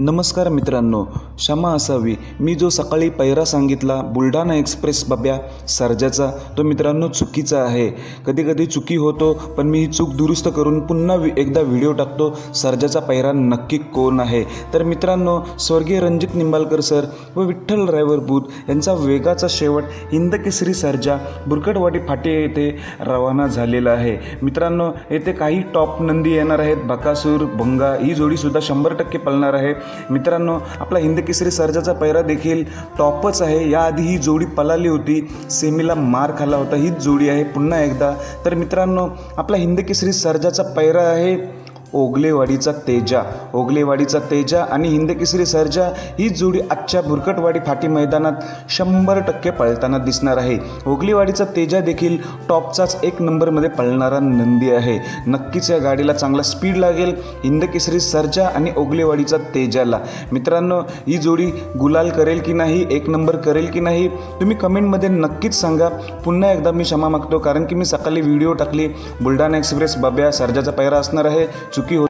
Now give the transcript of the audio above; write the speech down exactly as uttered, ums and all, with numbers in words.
नमस्कार मित्रांनो, क्षमा असावी मी जो सकाळी पैरा सांगितला बुलढाणा एक्सप्रेस बब्या सर्जाचा तो मित्रांनो चुकीचा आहे। कधी कधी चुकी होतो, पण मी ही चूक दुरुस्त करून पुन्हा एकदा व्हिडिओ टाकतो। सर्जाचा पैरा नक्की कोण आहे तर मित्रांनो, स्वर्गीय रणजित निंबाळकर सर व विठ्ठल ड्रायव्हर बुध यांचा वेगाचा शेवट हिंदकेसरी सर्जा बुरकटवाडी फाटे येथे रवाना झालेला आहे। मित्रांनो, येथे काही टॉप नंदी येणार आहेत। बकासूर, भंगा ही जोडी सुद्धा शंभर टक्के पळणार आहे। मित्रांनो, आपला हिंदकेसरी सर्जाचा पैरा देखील टॉपच आहे। याआधी ही जोडी पळाली होती, सेमीला मार खाल्ला होता। हीच जोडी आहे पुन्हा एकदा। तर मित्रांनो, आपला हिंदकेसरी सर्जाचा पैरा आहे ओगलेवाडीचा तेजा। ओगलेवाडीचा तेजा आणि हिंदकेसरी सर्जा ही जोडी आजच्या बुरकटवाडी फाटी मैदानात शंभर टक्के पळताना दिसणार आहे। ओगलेवाडीचा तेजा देखील टॉपचाच एक नंबरमध्ये पळणारा नंदी आहे। नक्कीच या गाडीला चांगला स्पीड लागेल, हिंदकेसरी सर्जा आणि ओगलेवाडीचा तेजाला। मित्रांनो, ही जोडी गुलाल करेल की नाही, एक नंबर करेल की नाही, तुम्ही कमेंटमध्ये नक्कीच सांगा। पुन्हा एकदा मी क्षमा मागतो, कारण की मी सकाळी व्हिडिओ टाकली बुलढाणा एक्सप्रेस बब्या सर्जाचा पैरा असणार आहे। चुकी हो